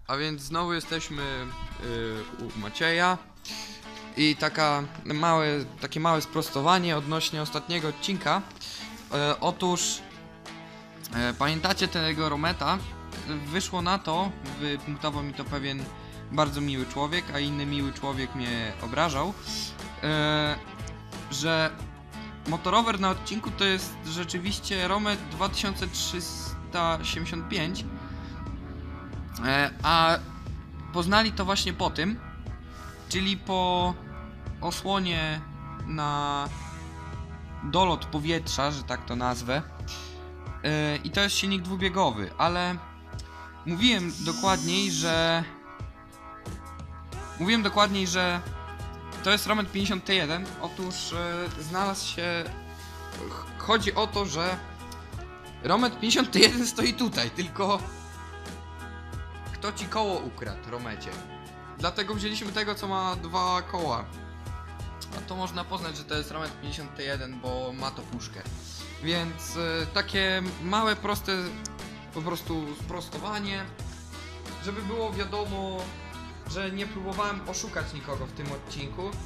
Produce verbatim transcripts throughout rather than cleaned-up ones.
A więc znowu jesteśmy yy, u Macieja i taka małe, takie małe sprostowanie odnośnie ostatniego odcinka. Yy, otóż yy, pamiętacie tego Rometa? Wyszło na to, wypunktował mi to pewien bardzo miły człowiek, a inny miły człowiek mnie obrażał, yy, że motorower na odcinku to jest rzeczywiście Romet dwa tysiące trzysta siedemdziesiąt pięć, e, a poznali to właśnie po tym, czyli po osłonie na dolot powietrza, że tak to nazwę, e, i to jest silnik dwubiegowy, ale mówiłem dokładniej, że mówiłem dokładniej, że to jest Romet pięćdziesiąt T jeden. Otóż e, znalazł się... Chodzi o to, że Romet pięćdziesiąt T jeden stoi tutaj, tylko kto ci koło ukradł, Romecie? Dlatego wzięliśmy tego, co ma dwa koła. A to można poznać, że to jest Romet pięćdziesiąt T jeden, bo ma to puszkę. Więc e, takie małe, proste po prostu sprostowanie, żeby było wiadomo, że nie próbowałem oszukać nikogo w tym odcinku, yy,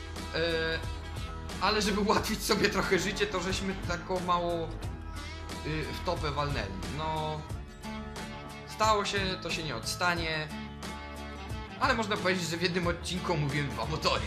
ale żeby ułatwić sobie trochę życie, to żeśmy taką mało yy, w topę walnęli. No, stało się, to się nie odstanie, ale można powiedzieć, że w jednym odcinku omówiłem dwa motory.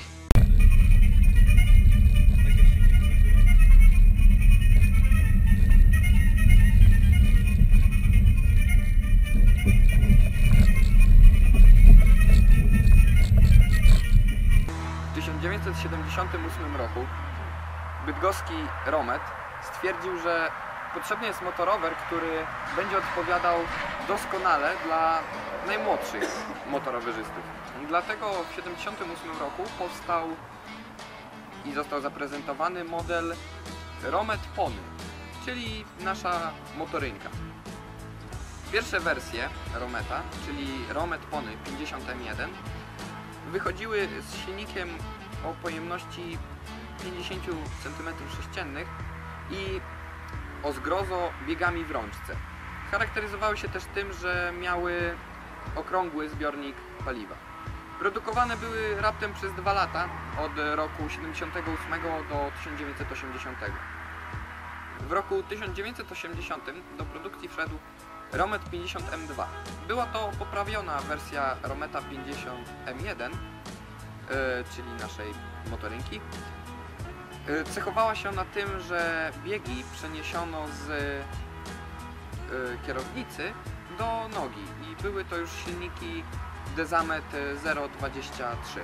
W tysiąc dziewięćset siedemdziesiątym ósmym roku bydgoski Romet stwierdził, że potrzebny jest motorower, który będzie odpowiadał doskonale dla najmłodszych motorowerzystów. Dlatego w tysiąc dziewięćset siedemdziesiątym ósmym roku powstał i został zaprezentowany model Romet Pony, czyli nasza motorynka. Pierwsze wersje Rometa, czyli Romet Pony pięćdziesiąt M jeden, wychodziły z silnikiem o pojemności pięćdziesiąt centymetrów sześciennych i o zgrozo biegami w rączce. Charakteryzowały się też tym, że miały okrągły zbiornik paliwa. Produkowane były raptem przez dwa lata, od roku siedemdziesiątego ósmego do tysiąc dziewięćset osiemdziesiątego. W roku tysiąc dziewięćset osiemdziesiątym do produkcji wszedł Romet pięćdziesiąt M dwa. Była to poprawiona wersja Rometa pięćdziesiąt M jeden, yy, czyli naszej motorynki. Yy, cechowała się ona tym, że biegi przeniesiono z yy, kierownicy do nogi i były to już silniki Dezamet zero dwadzieścia trzy.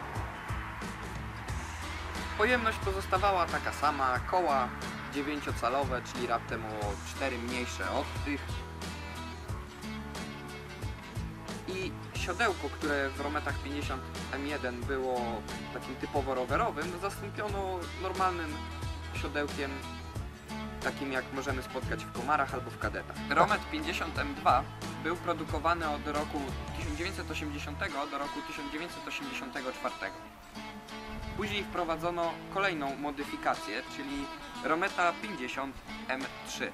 Pojemność pozostawała taka sama, koła dziewięciocalowe, czyli raptem o cztery mniejsze od tych. I siodełko, które w Rometach pięćdziesiąt M jeden było takim typowo rowerowym, zastąpiono normalnym siodełkiem, takim jak możemy spotkać w Komarach albo w Kadetach. Romet pięćdziesiąt M dwa był produkowany od roku tysiąc dziewięćset osiemdziesiątego do roku tysiąc dziewięćset osiemdziesiątego czwartego. Później wprowadzono kolejną modyfikację, czyli Rometa pięćdziesiąt M trzy.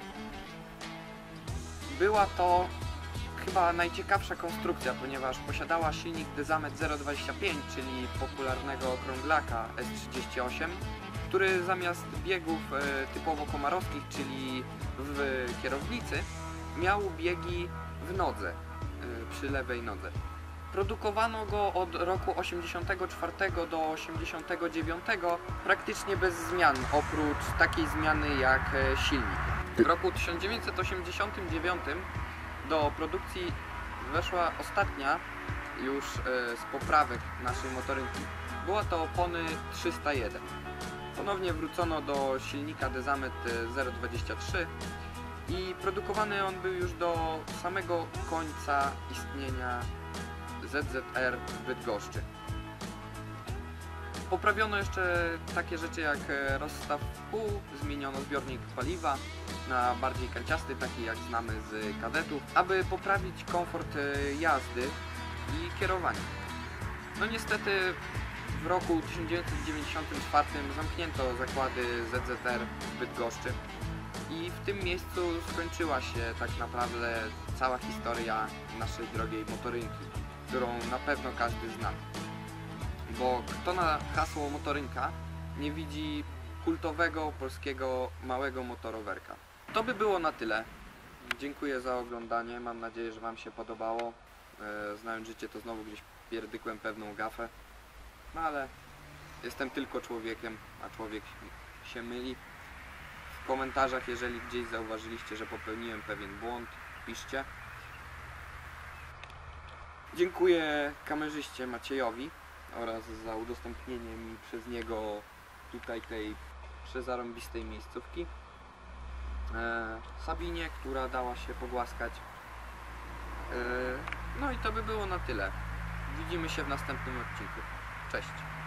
Była to chyba najciekawsza konstrukcja, ponieważ posiadała silnik Dezamet zero dwadzieścia pięć, czyli popularnego okrąglaka S trzydzieści osiem, który zamiast biegów e, typowo komarowskich, czyli w kierownicy, miał biegi w nodze, e, przy lewej nodze. Produkowano go od roku osiemdziesiątego czwartego do osiemdziesiątego dziewiątego praktycznie bez zmian, oprócz takiej zmiany jak e, silnik. W roku tysiąc dziewięćset osiemdziesiątym dziewiątym do produkcji weszła ostatnia już e, z poprawek naszej motorynki. Była to opony trzysta jeden. Ponownie wrócono do silnika Dezamet zero dwadzieścia trzy i produkowany on był już do samego końca istnienia Z Z R w Bydgoszczy. Poprawiono jeszcze takie rzeczy jak rozstaw kół, zmieniono zbiornik paliwa na bardziej kanciasty, taki jak znamy z Kadetów, aby poprawić komfort jazdy i kierowania. No niestety w roku tysiąc dziewięćset dziewięćdziesiątym czwartym zamknięto zakłady Z Z R w Bydgoszczy i w tym miejscu skończyła się tak naprawdę cała historia naszej drogiej motorynki. którą na pewno każdy zna. Bo kto na hasło motorynka nie widzi kultowego polskiego małego motorowerka. To by było na tyle. Dziękuję za oglądanie, mam nadzieję, że Wam się podobało. E, znając życie, to znowu gdzieś pierdykłem pewną gafę. No ale jestem tylko człowiekiem, a człowiek się myli. W komentarzach, jeżeli gdzieś zauważyliście, że popełniłem pewien błąd, piszcie. Dziękuję kamerzyście Maciejowi oraz za udostępnienie mi przez niego tutaj tej przezarąbistej miejscówki. E, Sabinie, która dała się pogłaskać. E, no i to by było na tyle. Widzimy się w następnym odcinku. Cześć!